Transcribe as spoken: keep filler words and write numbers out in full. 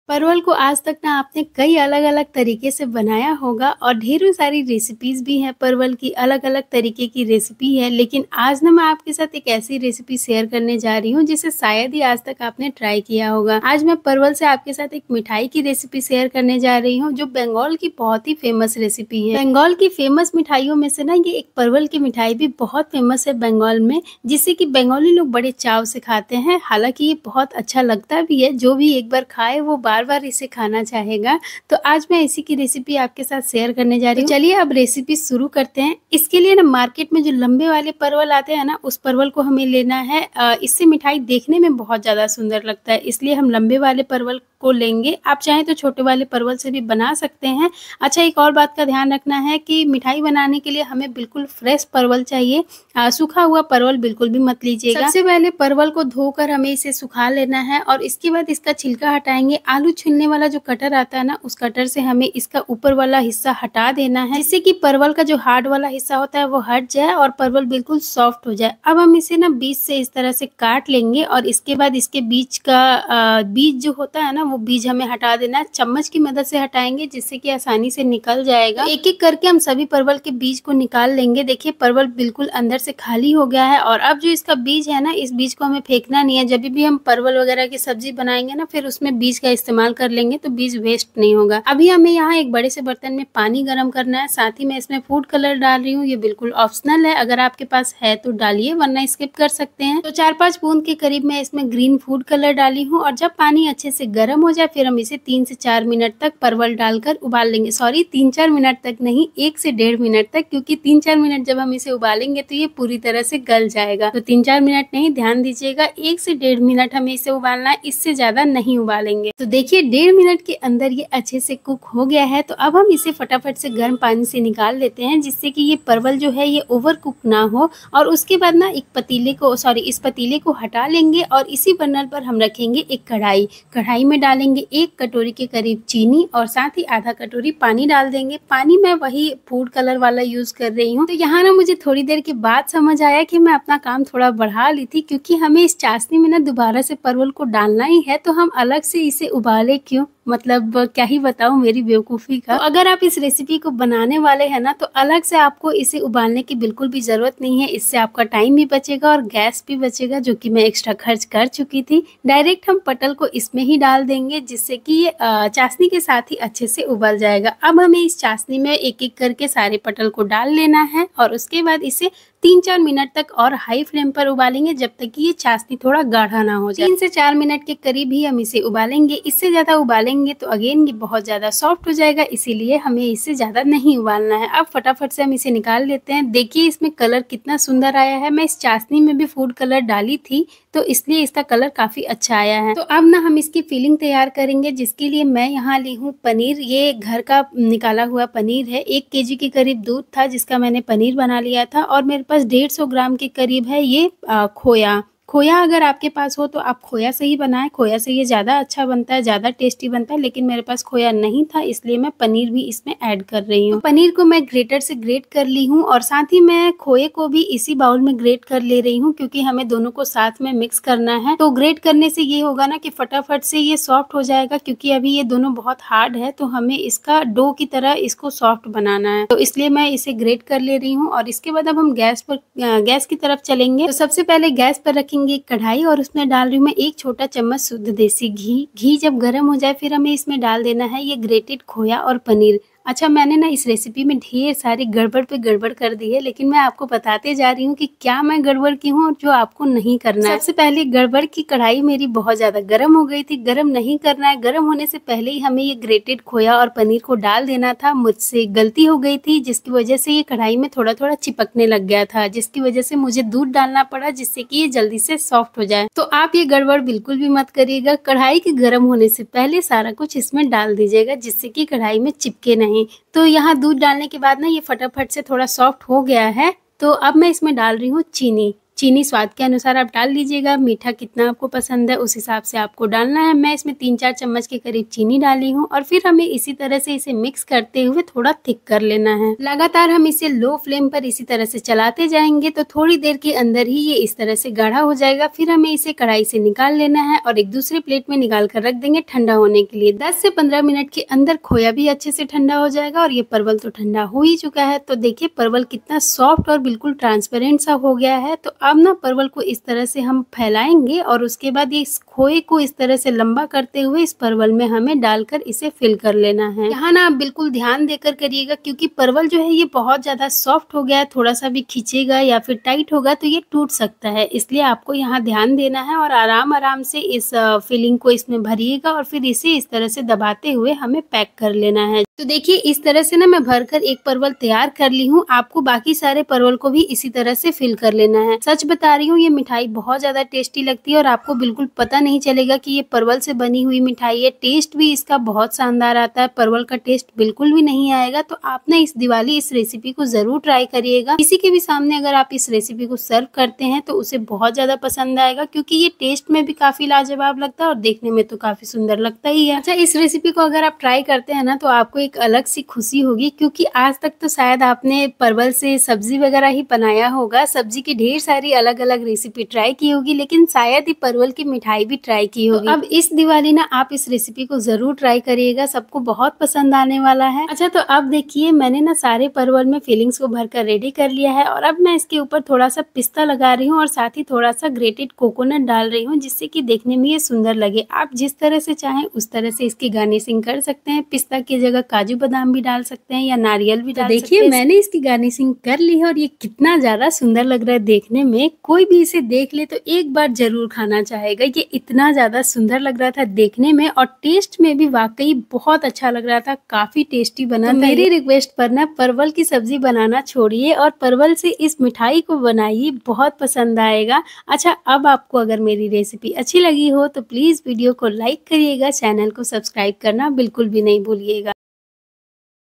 परवल को आज तक ना आपने कई अलग-अलग तरीके से बनाया होगा और ढेरों सारी रेसिपीज़ भी हैं परवल की, अलग-अलग तरीके की रेसिपी है। लेकिन आज ना मैं आपके साथ एक ऐसी रेसिपी शेयर करने जा रही हूँ जिसे शायद ही आज तक आपने ट्राई किया होगा। आज मैं परवल से आपके साथ एक मिठाई की रेसिपी शेयर करने जा रही हूँ जो बंगाल की बहुत ही फेमस रेसिपी है। बंगाल की फेमस मिठाइयों में से ना ये एक परवल की मिठाई भी बहुत फेमस है बंगाल में, जिसे कि बंगाली लोग बड़े चाव से खाते हैं। हालाँकि ये बहुत अच्छा लगता भी है, जो भी एक बार खाए वो बार बार इसे खाना चाहेगा। तो आज मैं इसी की रेसिपी आपके साथ शेयर करने जा रही हूँ। तो चलिए अब रेसिपी शुरू करते हैं। इसके लिए ना मार्केट में जो लंबे वाले परवल आते हैं ना, उस परवल को हमें लेना है। इससे मिठाई देखने में बहुत ज़्यादा सुंदर लगता है, इसलिए हम लंबे वाले परवल को लेंगे। आप चाहें तो छोटे वाले परवल से भी बना सकते हैं। अच्छा, एक और बात का ध्यान रखना है कि मिठाई बनाने के लिए हमें बिल्कुल फ्रेश परवल चाहिए, आ, सूखा हुआ परवल बिल्कुल भी मत लीजिएगा। सबसे पहले परवल को धोकर हमें इसे सुखा लेना है और इसके बाद इसका छिलका हटाएंगे। आलू छीलने वाला जो कटर आता है ना, उस कटर से हमें इसका ऊपर वाला हिस्सा हटा देना है, जिससे कि परवल का जो हार्ड वाला हिस्सा होता है वो हट जाए और परवल बिल्कुल सॉफ्ट हो जाए। अब हम इसे ना बीच से इस तरह से काट लेंगे और इसके बाद इसके बीच का आ, बीज जो होता है ना, वो बीज हमें हटा देना है। चम्मच की मदद से हटाएंगे जिससे कि आसानी से निकल जाएगा। एक एक करके हम सभी परवल के बीज को निकाल लेंगे। देखिए परवल बिल्कुल अंदर से खाली हो गया है और अब जो इसका बीज है ना, इस बीज को हमें फेंकना नहीं है। जब भी हम परवल वगैरह की सब्जी बनाएंगे ना, फिर उसमें बीज का इस्तेमाल कर लेंगे तो बीज वेस्ट नहीं होगा। अभी हमें यहाँ एक बड़े से बर्तन में पानी गर्म करना है, साथ ही मैं इसमें फूड कलर डाल रही हूँ। ये बिल्कुल ऑप्शनल है, अगर आपके पास है तो डालिए वरना स्किप कर सकते हैं। तो चार पांच बूंद के करीब मैं इसमें ग्रीन फूड कलर डाली हूँ और जब पानी अच्छे से गर्म हो जाए फिर हम इसे तीन से चार मिनट तक परवल डालकर उबाल लेंगे। सॉरी, तीन चार मिनट तक नहीं, एक से डेढ़ मिनट तक, क्योंकि तीन चार मिनट जब हम इसे उबालेंगे तो ये पूरी तरह से गल जाएगा। तो तीन चार मिनट नहीं, ध्यान दीजिएगा, एक से डेढ़ मिनट हमें इसे उबालना है, इससे ज्यादा नहीं उबालेंगे। तो देखिए डेढ़ मिनट के अंदर ये अच्छे से कुक हो गया है। तो अब हम इसे फटाफट से गर्म पानी से निकाल लेते हैं, जिससे कि ये परवल जो है ये ओवर कुक ना हो। और उसके बाद ना एक पतीले को सॉरी इस पतीले को हटा लेंगे और इसी बर्नर पर हम रखेंगे एक कढ़ाई। कढ़ाई में डालेंगे एक कटोरी के करीब चीनी और साथ ही आधा कटोरी पानी डाल देंगे। पानी मैं वही फूड कलर वाला यूज कर रही हूँ। तो यहाँ ना मुझे थोड़ी देर के बाद समझ आया कि मैं अपना काम थोड़ा बढ़ा ली थी, क्योंकि हमें इस चाशनी में ना दोबारा से परवल को डालना ही है, तो हम अलग से इसे उबाले क्यों? मतलब क्या ही बताऊं मेरी बेवकूफ़ी का। तो अगर आप इस रेसिपी को बनाने वाले हैं ना, तो अलग से आपको इसे उबालने की बिल्कुल भी ज़रूरत नहीं है। इससे आपका टाइम भी बचेगा और गैस भी बचेगा, जो कि मैं एक्स्ट्रा खर्च कर चुकी थी। डायरेक्ट हम पटल को इसमें ही डाल देंगे, जिससे कि ये चाशनी के साथ ही अच्छे से उबल जाएगा। अब हमें इस चाशनी में एक एक करके सारे पटल को डाल लेना है और उसके बाद इसे तीन चार मिनट तक और हाई फ्लेम पर उबालेंगे, जब तक कि ये चाशनी थोड़ा गाढ़ा ना हो जाए। तीन से चार मिनट के करीब ही हम इसे उबालेंगे। इससे ज़्यादा उबालेंगे तो अगेन ये बहुत ज़्यादा सॉफ्ट हो जाएगा, इसीलिए हमें इससे ज़्यादा नहीं उबालना है। अब फटाफट से हम इसे निकाल लेते हैं। देखिए इसमें कलर कितना सुंदर आया है। मैं इस चाशनी में भी फूड कलर डाली थी, तो इसलिए इसका कलर काफ़ी अच्छा आया है। तो अब ना हम इसकी फिलिंग तैयार करेंगे, जिसके लिए मैं यहाँ ली हूँ पनीर। ये घर का निकाला हुआ पनीर है। एक केजी के करीब दूध था जिसका मैंने पनीर बना लिया था और मेरे पास डेढ़ सौ ग्राम के करीब है ये आ, खोया। खोया अगर आपके पास हो तो आप खोया से ही बनाएं, खोया से ये ज़्यादा अच्छा बनता है, ज़्यादा टेस्टी बनता है। लेकिन मेरे पास खोया नहीं था, इसलिए मैं पनीर भी इसमें ऐड कर रही हूँ। तो पनीर को मैं ग्रेटर से ग्रेट कर ली हूँ और साथ ही मैं खोए को भी इसी बाउल में ग्रेट कर ले रही हूँ, क्योंकि हमें दोनों को साथ में मिक्स करना है। तो ग्रेट करने से ये होगा ना कि फटाफट से ये सॉफ्ट हो जाएगा, क्योंकि अभी ये दोनों बहुत हार्ड है, तो हमें इसका डो की तरह इसको सॉफ्ट बनाना है। तो इसलिए मैं इसे ग्रेट कर ले रही हूँ और इसके बाद अब हम गैस पर गैस की तरफ चलेंगे। तो सबसे पहले गैस पर रखेंगे कढ़ाई और उसमें डाल रही हूँ मैं एक छोटा चम्मच शुद्ध देसी घी। घी जब गर्म हो जाए फिर हमें इसमें डाल देना है ये ग्रेटेड खोया और पनीर। अच्छा, मैंने ना इस रेसिपी में ढेर सारी गड़बड़ पे गड़बड़ कर दी है, लेकिन मैं आपको बताते जा रही हूँ कि क्या मैं गड़बड़ की हूँ और जो आपको नहीं करना है। सबसे पहले गड़बड़ की कढ़ाई मेरी बहुत ज्यादा गर्म हो गई थी। गर्म नहीं करना है, गर्म होने से पहले ही हमें ये ग्रेटेड खोया और पनीर को डाल देना था। मुझसे गलती हो गई थी, जिसकी वजह से ये कढ़ाई में थोड़ा थोड़ा चिपकने लग गया था, जिसकी वजह से मुझे दूध डालना पड़ा, जिससे कि ये जल्दी से सॉफ्ट हो जाए। तो आप ये गड़बड़ बिल्कुल भी मत करिएगा। कढ़ाई के गर्म होने से पहले सारा कुछ इसमें डाल दीजिएगा, जिससे कि कढ़ाई में चिपके नहीं। तो यहाँ दूध डालने के बाद ना ये फटाफट से थोड़ा सॉफ्ट हो गया है। तो अब मैं इसमें डाल रही हूँ चीनी। चीनी स्वाद के अनुसार आप डाल लीजिएगा। मीठा कितना आपको पसंद है उस हिसाब से आपको डालना है। मैं इसमें तीन चार चम्मच के करीब चीनी डाली हूँ और फिर हमें इसी तरह से इसे मिक्स करते हुए थोड़ा थिक कर लेना है। लगातार हम इसे लो फ्लेम पर इसी तरह से चलाते जाएंगे तो थोड़ी देर के अंदर ही ये इस तरह से गाढ़ा हो जाएगा। फिर हमें इसे कढ़ाई से निकाल लेना है और एक दूसरे प्लेट में निकाल कर रख देंगे ठंडा होने के लिए। दस से पंद्रह मिनट के अंदर खोया भी अच्छे से ठंडा हो जाएगा और ये परवल तो ठंडा हो ही चुका है। तो देखिए परवल कितना सॉफ्ट और बिल्कुल ट्रांसपेरेंट सा हो गया है। तो अब ना परवल को इस तरह से हम फैलाएंगे और उसके बाद ये इस खोए को इस तरह से लंबा करते हुए इस परवल में हमें डालकर इसे फिल कर लेना है। यहाँ ना आप बिल्कुल ध्यान देकर करिएगा क्योंकि परवल जो है ये बहुत ज्यादा सॉफ्ट हो गया है। थोड़ा सा भी खींचेगा या फिर टाइट होगा तो ये टूट सकता है, इसलिए आपको यहाँ ध्यान देना है और आराम आराम से इस फिलिंग को इसमें भरिएगा और फिर इसे इस तरह से दबाते हुए हमें पैक कर लेना है। तो देखिए इस तरह से ना मैं भरकर एक परवल तैयार कर ली हूँ। आपको बाकी सारे परवल को भी इसी तरह से फिल कर लेना है। सच बता रही हूँ ये मिठाई बहुत ज्यादा टेस्टी लगती है और आपको बिल्कुल पता नहीं चलेगा कि ये परवल से बनी हुई मिठाई है। टेस्ट भी इसका बहुत शानदार आता है, परवल का टेस्ट बिल्कुल भी नहीं आएगा। तो आप ना इस दिवाली इस रेसिपी को जरूर ट्राई करिएगा। किसी के भी सामने अगर आप इस रेसिपी को सर्व करते हैं तो उसे बहुत ज्यादा पसंद आएगा क्योंकि ये टेस्ट में भी काफी लाजवाब लगता है और देखने में तो काफी सुंदर लगता ही है। अच्छा, इस रेसिपी को अगर आप ट्राई करते हैं ना तो आपको एक अलग सी खुशी होगी क्योंकि आज तक तो शायद आपने परवल से सब्जी वगैरह ही बनाया होगा। सब्जी की ढेर सारी अलग अलग रेसिपी ट्राई की होगी लेकिन शायद ही परवल की मिठाई भी ट्राई की होगी। तो अब इस दिवाली ना आप इस रेसिपी को जरूर ट्राई करिएगा, सबको बहुत पसंद आने वाला है। अच्छा, तो अब देखिए मैंने ना सारे परवल में फिलिंग्स को भरकर रेडी कर लिया है और अब मैं इसके ऊपर थोड़ा सा पिस्ता लगा रही हूँ और साथ ही थोड़ा सा ग्रेटेड कोकोनट डाल रही हूँ जिससे कि देखने में ये सुंदर लगे। आप जिस तरह से चाहें उस तरह से इसकी गार्निशिंग कर सकते हैं। पिस्ता की जगह काजू बादाम भी डाल सकते हैं या नारियल भी डाल सकते हैं। देखिए मैंने इसकी गार्निशिंग कर ली है और ये कितना ज्यादा सुंदर लग रहा है देखने में। कोई भी इसे देख ले तो एक बार जरूर खाना चाहेगा। ये इतना ज्यादा सुंदर लग रहा था देखने में और टेस्ट में भी वाकई बहुत अच्छा लग रहा था, काफी टेस्टी बना। तो मेरी रिक्वेस्ट पर ना परवल की सब्जी बनाना छोड़िए और परवल से इस मिठाई को बनाइए, बहुत पसंद आएगा। अच्छा, अब आपको अगर मेरी रेसिपी अच्छी लगी हो तो प्लीज वीडियो को लाइक करिएगा, चैनल को सब्सक्राइब करना बिल्कुल भी नहीं भूलिएगा।